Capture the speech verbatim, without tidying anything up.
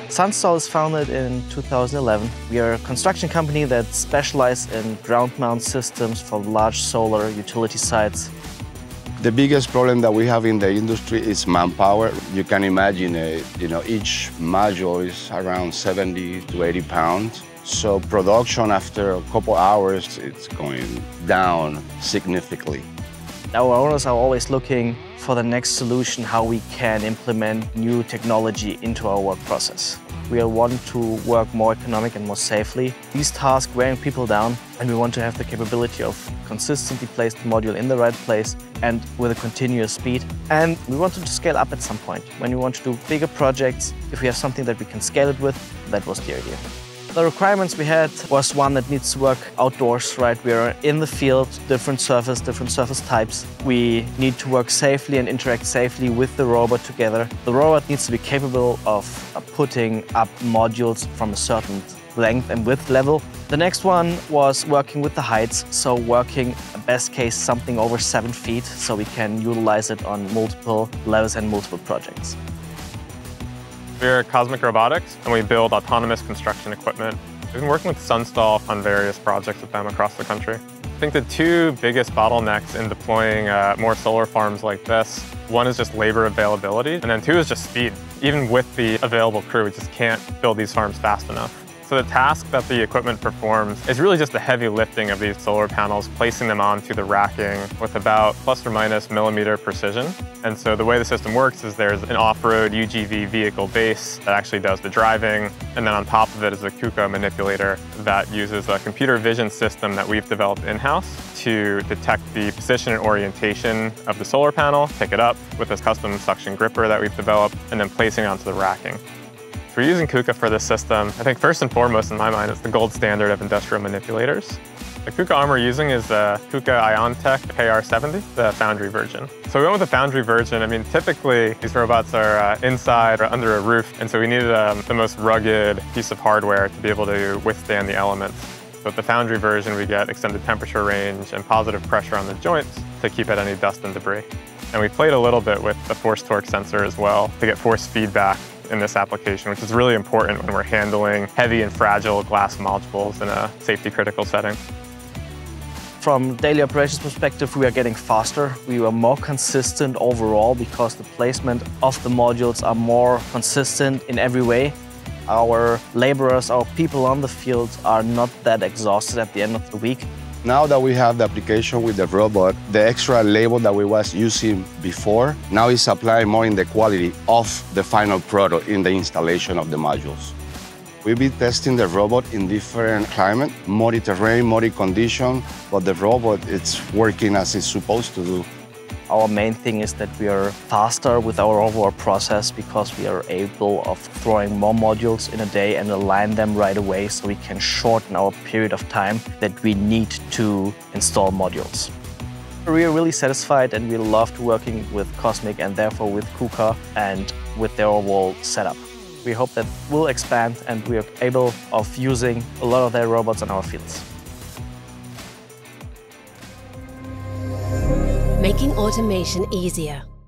Sunstall is founded in two thousand eleven. We are a construction company that specializes in ground mount systems for large solar utility sites. The biggest problem that we have in the industry is manpower. You can imagine, uh, you know, each module is around seventy to eighty pounds. So production after a couple hours, it's going down significantly. Our owners are always looking for the next solution, how we can implement new technology into our work process. We want to work more economic and more safely. These tasks wearing people down, and we want to have the capability of consistently place the module in the right place and with a continuous speed. And we wanted to scale up at some point. When we want to do bigger projects, if we have something that we can scale it with, that was the idea. The requirements we had was one that needs to work outdoors, right? We are in the field, different surface, different surface types. We need to work safely and interact safely with the robot together. The robot needs to be capable of putting up modules from a certain length and width level. The next one was working with the heights, so working, best case, something over seven feet, so we can utilize it on multiple levels and multiple projects. We're Cosmic Robotics, and we build autonomous construction equipment. We've been working with Sunstall on various projects with them across the country. I think the two biggest bottlenecks in deploying uh, more solar farms like this, one is just labor availability, and then two is just speed. Even with the available crew, we just can't build these farms fast enough. So the task that the equipment performs is really just the heavy lifting of these solar panels, placing them onto the racking with about plus or minus millimeter precision. And so the way the system works is there's an off-road U G V vehicle base that actually does the driving, and then on top of it is a KUKA manipulator that uses a computer vision system that we've developed in-house to detect the position and orientation of the solar panel, pick it up with this custom suction gripper that we've developed, and then placing it onto the racking. We're using KUKA for this system. I think first and foremost in my mind it's the gold standard of industrial manipulators. The KUKA arm we're using is the KUKA IonTech K R seventy, the foundry version. So we went with the foundry version. I mean, typically these robots are uh, inside or under a roof, and so we needed um, the most rugged piece of hardware to be able to withstand the elements. So with the foundry version, we get extended temperature range and positive pressure on the joints to keep out any dust and debris. And we played a little bit with the force torque sensor as well to get force feedback in this application, which is really important when we're handling heavy and fragile glass modules in a safety critical setting. From daily operations perspective, we are getting faster. We are more consistent overall because the placement of the modules are more consistent in every way. Our laborers, our people on the field are not that exhausted at the end of the week. Now that we have the application with the robot, the extra labor that we was using before, now is applying more in the quality of the final product in the installation of the modules. We've been testing the robot in different climate, muddy terrain, muddy condition, but the robot, it's working as it's supposed to do. Our main thing is that we are faster with our overall process because we are able of throwing more modules in a day and align them right away, so we can shorten our period of time that we need to install modules. We are really satisfied and we loved working with Cosmic and therefore with KUKA and with their overall setup. We hope that we'll expand and we are able of using a lot of their robots on our fields. Making automation easier.